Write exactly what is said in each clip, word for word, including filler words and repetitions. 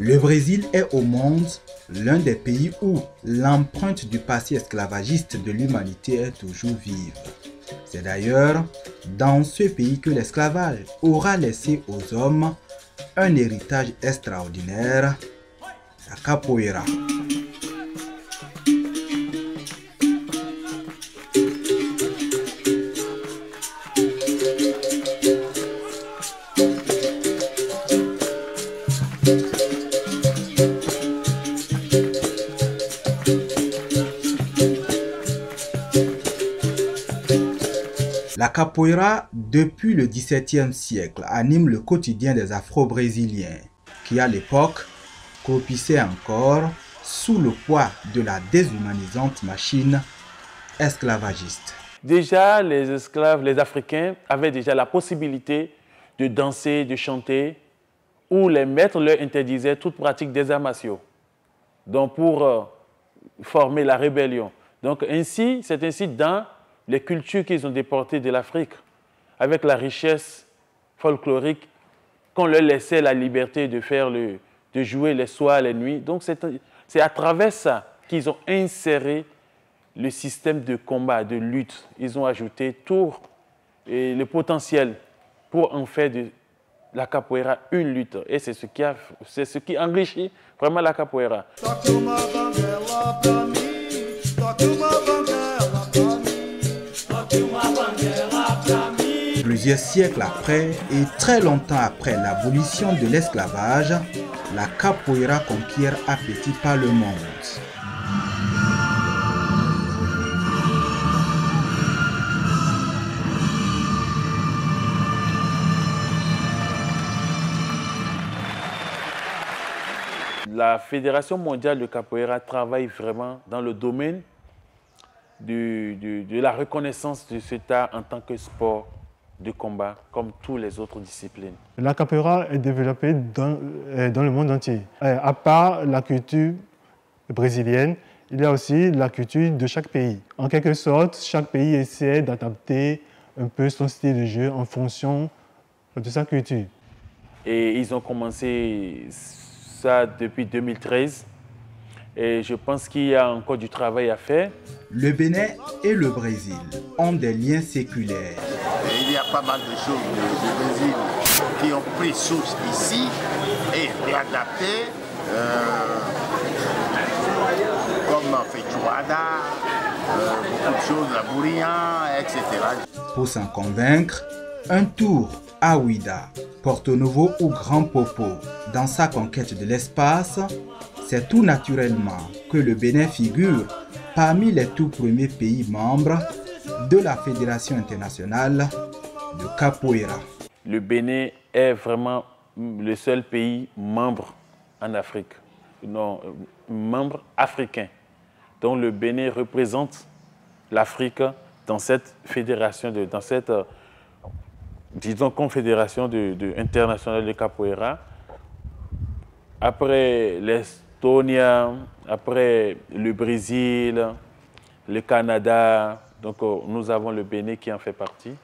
Le Brésil est au monde l'un des pays où l'empreinte du passé esclavagiste de l'humanité est toujours vive. C'est d'ailleurs dans ce pays que l'esclavage aura laissé aux hommes un héritage extraordinaire, la capoeira. La capoeira, depuis le dix-septième siècle, anime le quotidien des Afro-Brésiliens, qui à l'époque cropissaient encore sous le poids de la déshumanisante machine esclavagiste. Déjà, les esclaves, les Africains, avaient déjà la possibilité de danser, de chanter, où les maîtres leur interdisaient toute pratique des arts martiaux, donc pour euh, former la rébellion. Donc ainsi, c'est ainsi dans les cultures qu'ils ont déportées de l'Afrique, avec la richesse folklorique, qu'on leur laissait la liberté de, faire le, de jouer les soirs, les nuits. Donc c'est à travers ça qu'ils ont inséré le système de combat, de lutte. Ils ont ajouté tout et le potentiel pour en faire de la capoeira une lutte. Et c'est ce qui a, c'est ce qui enrichit vraiment la capoeira. Plusieurs siècles après et très longtemps après l'abolition de l'esclavage, la capoeira conquiert à petits pas le monde. La Fédération mondiale de capoeira travaille vraiment dans le domaine du, du, de la reconnaissance de cet art en tant que sport de combat, comme toutes les autres disciplines. La capoeira est développée dans, dans le monde entier. À part la culture brésilienne, il y a aussi la culture de chaque pays. En quelque sorte, chaque pays essaie d'adapter un peu son style de jeu en fonction de sa culture. Et ils ont commencé ça depuis deux mille treize. Et je pense qu'il y a encore du travail à faire. Le Bénin et le Brésil ont des liens séculaires. Et il y a pas mal de choses du Brésil qui ont pris source ici et réadapté, euh, comme Feijoada, euh, beaucoup de choses, la bourrian, et cetera. Pour s'en convaincre, un tour à Ouida, Porto Novo ou Grand Popo, dans sa conquête de l'espace, c'est tout naturellement que le Bénin figure parmi les tout premiers pays membres de la Fédération internationale de capoeira. Le Bénin est vraiment le seul pays membre en Afrique, non, membre africain. Donc le Bénin représente l'Afrique dans cette fédération, de, dans cette, disons, confédération de, de, internationale de capoeira. Après l'Estonie, après le Brésil, le Canada, donc nous avons le Bénin qui en fait partie.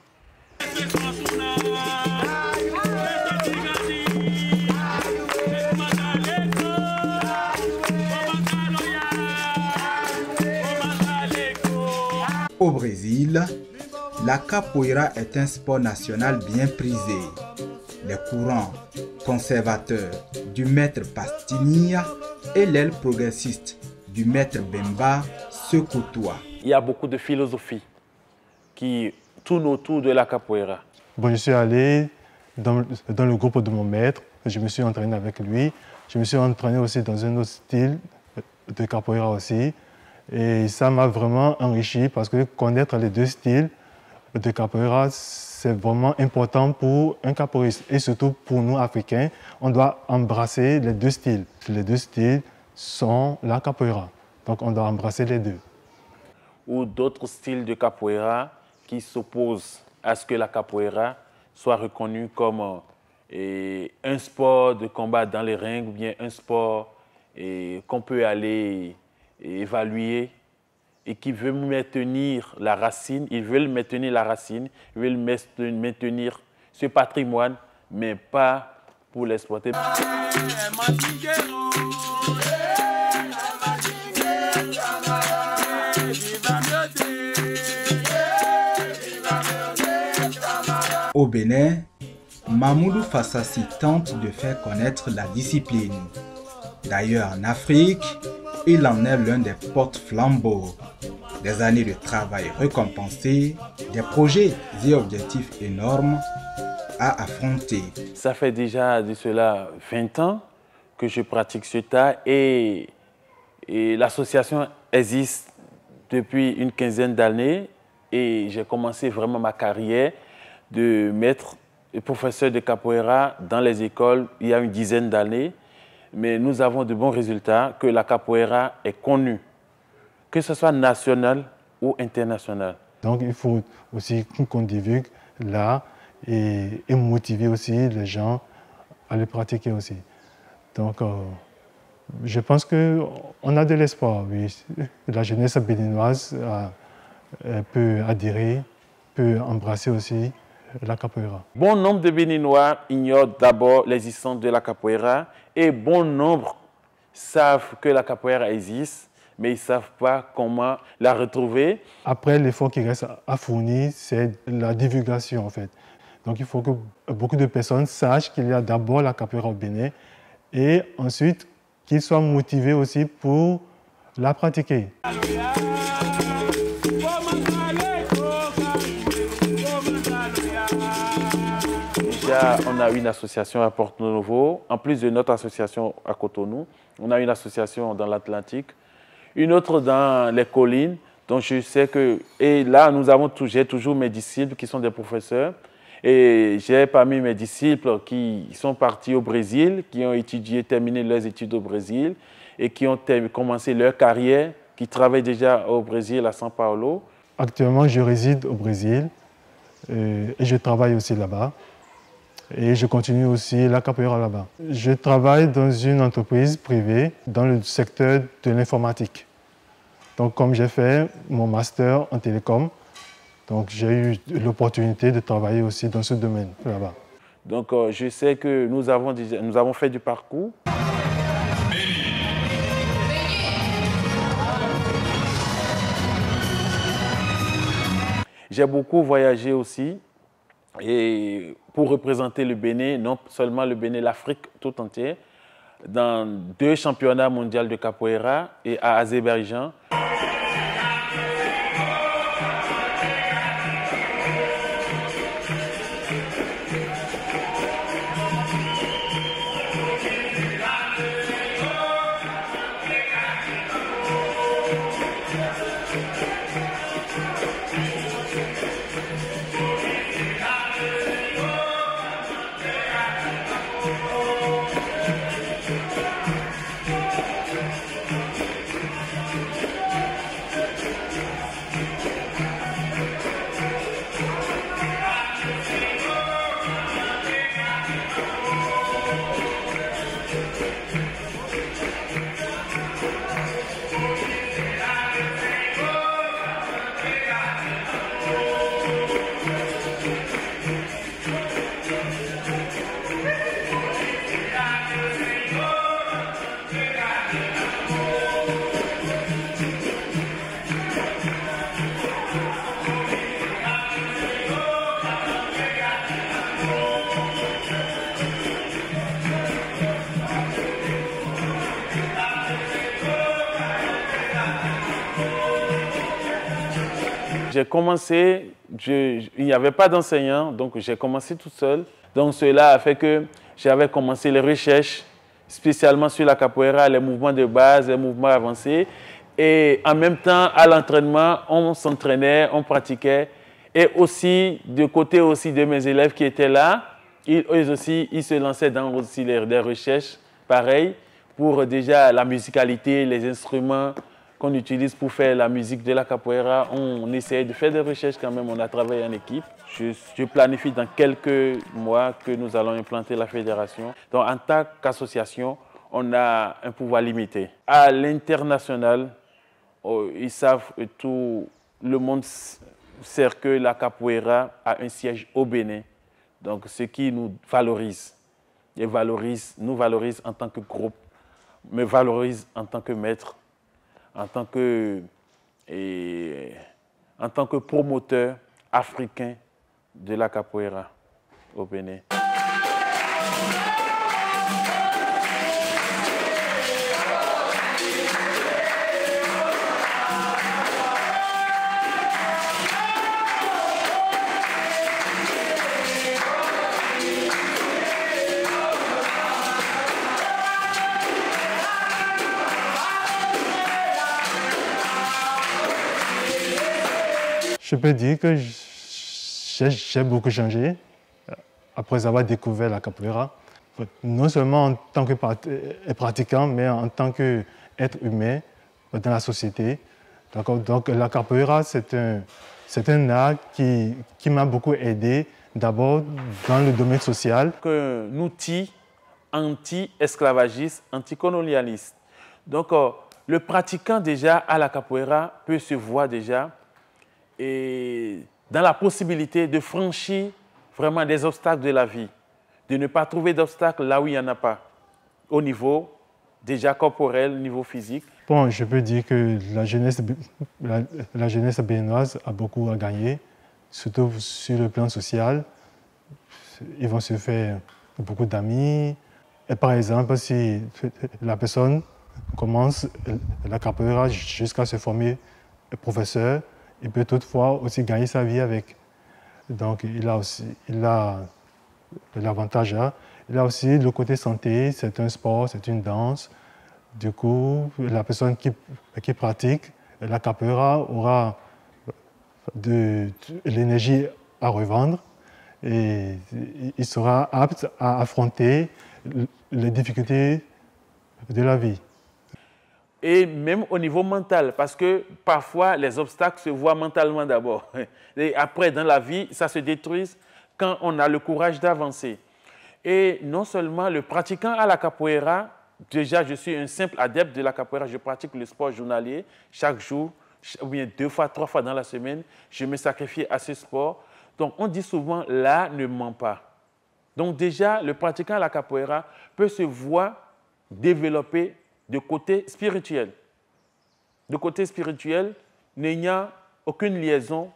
Au Brésil, la capoeira est un sport national bien prisé. Les courants conservateurs du maître Pastinha et l'aile progressiste du maître Bemba se côtoient. Il y a beaucoup de philosophie qui tourne autour de la capoeira. Bon, je suis allé dans, dans le groupe de mon maître, je me suis entraîné avec lui. Je me suis entraîné aussi dans un autre style de capoeira aussi. Et ça m'a vraiment enrichi parce que connaître les deux styles de capoeira, c'est vraiment important pour un capoeiriste. Et surtout pour nous, Africains, on doit embrasser les deux styles. Les deux styles sont la capoeira. Donc on doit embrasser les deux. Ou d'autres styles de capoeira qui s'opposent à ce que la capoeira soit reconnue comme euh, un sport de combat dans les rings ou bien un sport qu'on peut aller évaluer et qui veut maintenir la racine, ils veulent maintenir la racine, ils veulent maintenir ce patrimoine, mais pas pour l'exploiter. Au Bénin, Mamoudou Fassassi tente de faire connaître la discipline. D'ailleurs, en Afrique, il en est l'un des porte-flambeaux. Des années de travail récompensées, des projets et objectifs énormes à affronter. Ça fait déjà de cela vingt ans que je pratique ce tas et, et l'association existe depuis une quinzaine d'années et j'ai commencé vraiment ma carrière de maître et professeur de capoeira dans les écoles il y a une dizaine d'années. Mais nous avons de bons résultats, que la capoeira est connue, que ce soit national ou international. Donc il faut aussi qu'on divulgue là et, et motiver aussi les gens à le pratiquer aussi. Donc euh, je pense qu'on a de l'espoir, oui. La jeunesse béninoise a, peut adhérer, peut embrasser aussi la capoeira. Bon nombre de Béninois ignorent d'abord l'existence de la capoeira et bon nombre savent que la capoeira existe, mais ils ne savent pas comment la retrouver. Après, l'effort qui reste à fournir, c'est la divulgation en fait. Donc il faut que beaucoup de personnes sachent qu'il y a d'abord la capoeira au Bénin et ensuite qu'ils soient motivés aussi pour la pratiquer. Déjà, on a une association à Porto Novo. En plus de notre association à Cotonou, on a une association dans l'Atlantique, une autre dans les collines. Donc je sais que, et là, nous avons j'ai toujours mes disciples qui sont des professeurs. Et j'ai parmi mes disciples qui sont partis au Brésil, qui ont étudié, terminé leurs études au Brésil et qui ont commencé leur carrière, qui travaillent déjà au Brésil, à São Paulo. Actuellement, je réside au Brésil et je travaille aussi là-bas. Et je continue aussi la capoeira là-bas. Je travaille dans une entreprise privée dans le secteur de l'informatique. Donc, comme j'ai fait mon master en télécom, donc j'ai eu l'opportunité de travailler aussi dans ce domaine là-bas. Donc, euh, je sais que nous avons, déjà, nous avons fait du parcours. J'ai beaucoup voyagé aussi. Et pour représenter le Bénin, non seulement le Bénin, l'Afrique tout entière, dans deux championnats mondiaux de capoeira et à Azerbaïdjan. J'ai commencé, je, il n'y avait pas d'enseignant, donc j'ai commencé tout seul. Donc cela a fait que j'avais commencé les recherches, spécialement sur la capoeira, les mouvements de base, les mouvements avancés. Et en même temps, à l'entraînement, on s'entraînait, on pratiquait. Et aussi, de côté aussi de mes élèves qui étaient là, ils, eux aussi, ils se lançaient dans aussi les, des recherches, pareil, pour déjà la musicalité, les instruments qu'on utilise pour faire la musique de la capoeira. On, on essayait de faire des recherches quand même, on a travaillé en équipe. Je, je planifie dans quelques mois que nous allons implanter la fédération. Donc en tant qu'association, on a un pouvoir limité. À l'international, oh, ils savent, tout le monde sait que la capoeira a un siège au Bénin, donc ce qui nous valorise. et valorise, nous valorise en tant que groupe, me valorise en tant que maître, en tant que, et, en tant que promoteur africain de la capoeira au Bénin. Je peux dire que j'ai beaucoup changé après avoir découvert la capoeira. Non seulement en tant que pratiquant, mais en tant qu'être humain dans la société. Donc la capoeira, c'est un, c'est un art qui, qui m'a beaucoup aidé, d'abord dans le domaine social. Un outil anti-esclavagiste, anticolonialiste. Donc euh, le pratiquant déjà à la capoeira peut se voir déjà et dans la possibilité de franchir vraiment des obstacles de la vie, de ne pas trouver d'obstacles là où il n'y en a pas, au niveau déjà corporel, au niveau physique. Bon, je peux dire que la jeunesse, la, la jeunesse béninoise a beaucoup à gagner, surtout sur le plan social. Ils vont se faire beaucoup d'amis. Et par exemple, si la personne commence la capoeira jusqu'à se former professeur, il peut toutefois aussi gagner sa vie avec. Donc il a aussi il a l'avantage là. Il a aussi le côté santé, c'est un sport, c'est une danse. Du coup, la personne qui, qui pratique la capoeira aura de, de l'énergie à revendre et il sera apte à affronter les difficultés de la vie. Et même au niveau mental, parce que parfois les obstacles se voient mentalement d'abord. Et après, dans la vie, ça se détruit quand on a le courage d'avancer. Et non seulement le pratiquant à la capoeira, déjà je suis un simple adepte de la capoeira, je pratique le sport journalier chaque jour, ou bien deux fois, trois fois dans la semaine, je me sacrifie à ce sport. Donc on dit souvent, l'art ne ment pas. Donc déjà, le pratiquant à la capoeira peut se voir développer de côté spirituel. De côté spirituel, il n'y a aucune liaison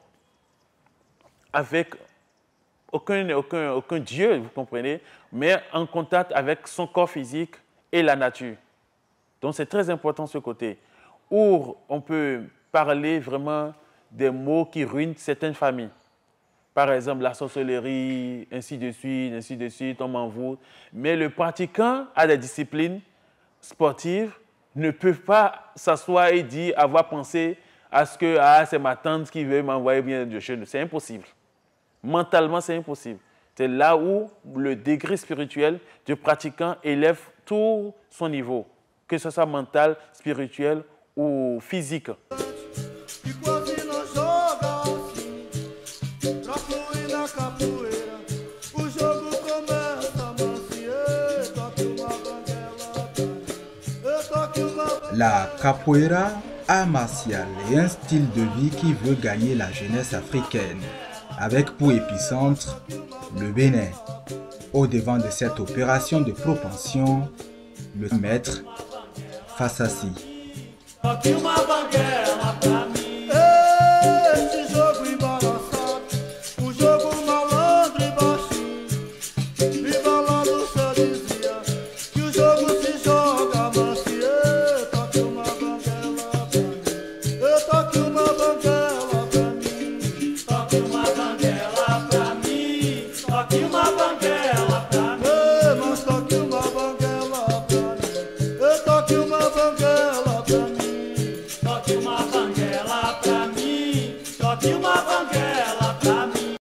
avec aucun, aucun, aucun Dieu, vous comprenez, mais en contact avec son corps physique et la nature. Donc c'est très important ce côté, où on peut parler vraiment des maux qui ruinent certaines familles. Par exemple, la sorcellerie, ainsi de suite, ainsi de suite, on m'en voit. Mais le pratiquant a des disciplines sportives ne peuvent pas s'asseoir et dire, avoir pensé à ce que ah, c'est ma tante qui veut m'envoyer bien de chez nous. C'est impossible. Mentalement, c'est impossible. C'est là où le degré spirituel du pratiquant élève tout son niveau, que ce soit mental, spirituel ou physique. La capoeira, art martial est un style de vie qui veut gagner la jeunesse africaine, avec pour épicentre le Bénin. Au devant de cette opération de propension, le maître Fassassi.